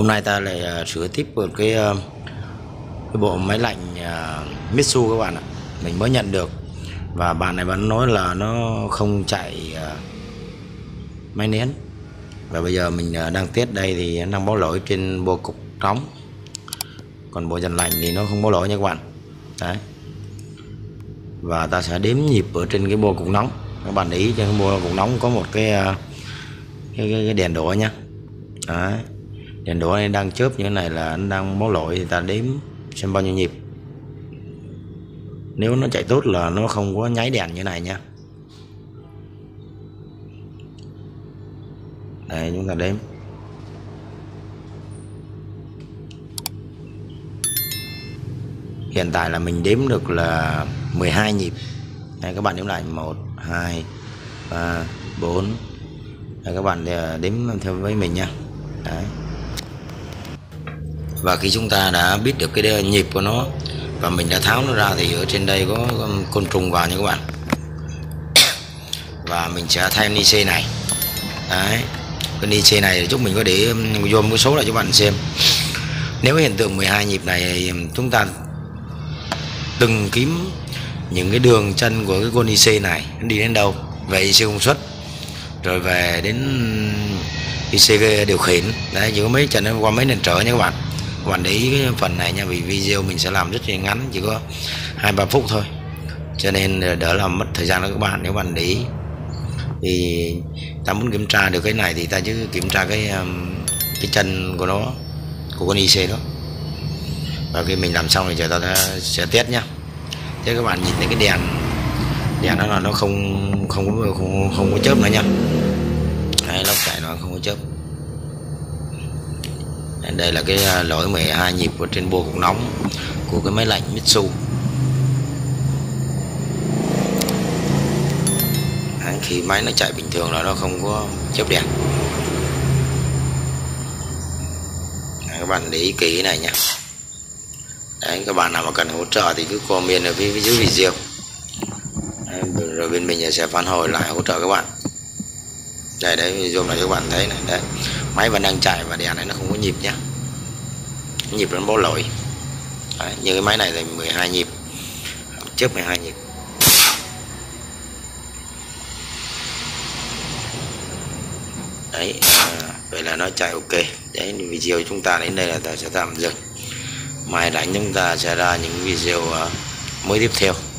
Hôm nay ta lại sửa tiếp một cái bộ máy lạnh Mitsu các bạn ạ. Mình mới nhận được và bạn này vẫn nói là nó không chạy máy nén. Và bây giờ mình đang test đây thì nó đang báo lỗi trên bộ cục nóng, còn bộ dàn lạnh thì nó không báo lỗi nha các bạn. Đấy. Và ta sẽ đếm nhịp ở trên cái bộ cục nóng. Các bạn để ý trên cái bộ cục nóng có một cái đèn đỏ nhá. Đấy. Đèn đỏ này đang chớp như thế này là nó đang báo lỗi, thì ta đếm xem bao nhiêu nhịp. Nếu nó chạy tốt là nó không có nháy đèn như thế này nha. Đây, chúng ta đếm. Hiện tại là mình đếm được là 12 nhịp. Đây, các bạn đếm lại 1, 2, 3, 4. Đây, các bạn đếm theo với mình nha. Đấy. Và khi chúng ta đã biết được cái nhịp của nó và mình đã tháo nó ra thì ở trên đây có côn trùng vào nha các bạn. Và mình sẽ thay ni C này. Đấy. Cái ni C này chúng mình có để zoom cái số lại cho các bạn xem. Nếu hiện tượng 12 nhịp này chúng ta từng kiếm những cái đường chân của cái con IC này nó đi đến đâu, về IC công suất rồi về đến IC điều khiển. Đấy, chỉ có mấy chân nó qua mấy nền trở nha các bạn. Các bạn để ý cái phần này nha, vì video mình sẽ làm rất là ngắn, chỉ có 2-3 phút thôi, cho nên đỡ làm mất thời gian đó các bạn. Nếu bạn để ý thì ta muốn kiểm tra được cái này thì ta chứ kiểm tra cái chân của nó, của con IC đó. Và khi mình làm xong thì chờ ta sẽ test nhá. Thế các bạn nhìn thấy cái đèn đó là nó không có chớp nữa nha. Đấy, lốc chạy nó không có chớp. Đây là cái lỗi 12 nhịp của trên bộ cục nóng của cái máy lạnh Mitsu. Đấy, khi máy nó chạy bình thường là nó không có chớp đèn. Đấy, các bạn để ý kỹ cái này nhé. Đấy, các bạn nào mà cần hỗ trợ thì cứ comment ở phía dưới video. Đấy, rồi bên mình sẽ phản hồi lại hỗ trợ các bạn. Đây đấy, zoom lại cho các bạn thấy này. Đấy, máy vẫn đang chạy và đèn này nó không có nhịp nhá, nhịp nó báo lỗi. Đấy, như cái máy này là 12 nhịp, chớp 12 nhịp. Đấy, vậy là nó chạy ok. Đấy, video chúng ta đến đây là ta sẽ tạm dừng. Mai rảnh chúng ta sẽ ra những video mới tiếp theo.